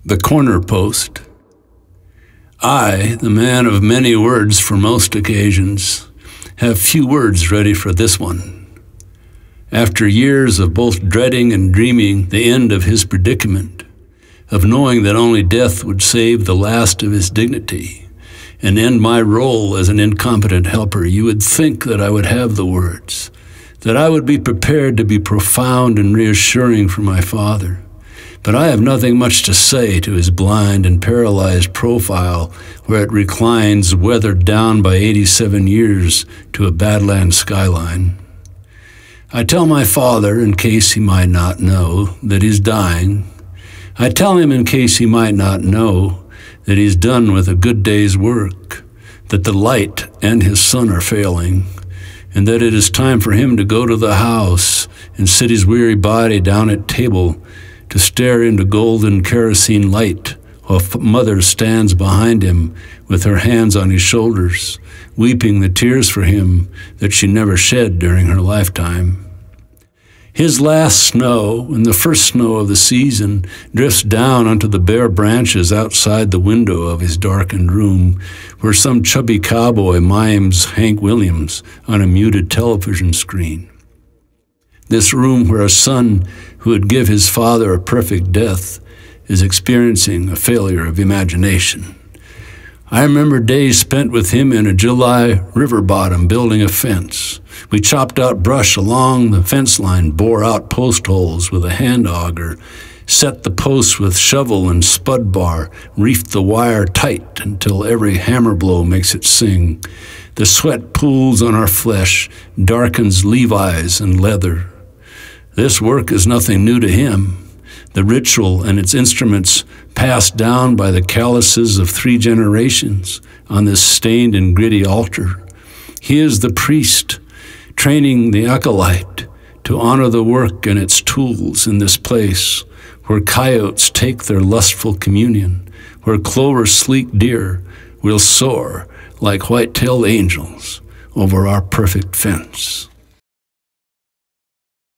The corner post. I, the man of many words for most occasions, have few words ready for this one. After years of both dreading and dreaming the end of his predicament, of knowing that only death would save the last of his dignity and end my role as an incompetent helper, you would think that I would have the words, that I would be prepared to be profound and reassuring for my father. But I have nothing much to say to his blind and paralyzed profile where it reclines, weathered down by 87 years to a Badlands skyline. I tell my father, in case he might not know, that he's dying. I tell him in case he might not know that he's done with a good day's work, that the light and his son are failing, and that it is time for him to go to the house and sit his weary body down at table to stare into golden kerosene light while mother stands behind him with her hands on his shoulders, weeping the tears for him that she never shed during her lifetime. His last snow, and the first snow of the season, drifts down onto the bare branches outside the window of his darkened room, where some chubby cowboy mimes Hank Williams on a muted television screen. This room where a son who would give his father a perfect death is experiencing a failure of imagination. I remember days spent with him in a July river bottom building a fence. We chopped out brush along the fence line, bore out post holes with a hand auger, set the posts with shovel and spud bar, reefed the wire tight until every hammer blow makes it sing. The sweat pools on our flesh, darkens Levi's and leather. This work is nothing new to him. The ritual and its instruments passed down by the calluses of 3 generations on this stained and gritty altar. He is the priest, training the acolyte to honor the work and its tools in this place, where coyotes take their lustful communion, where Clover's sleek deer will soar like white-tailed angels over our perfect fence.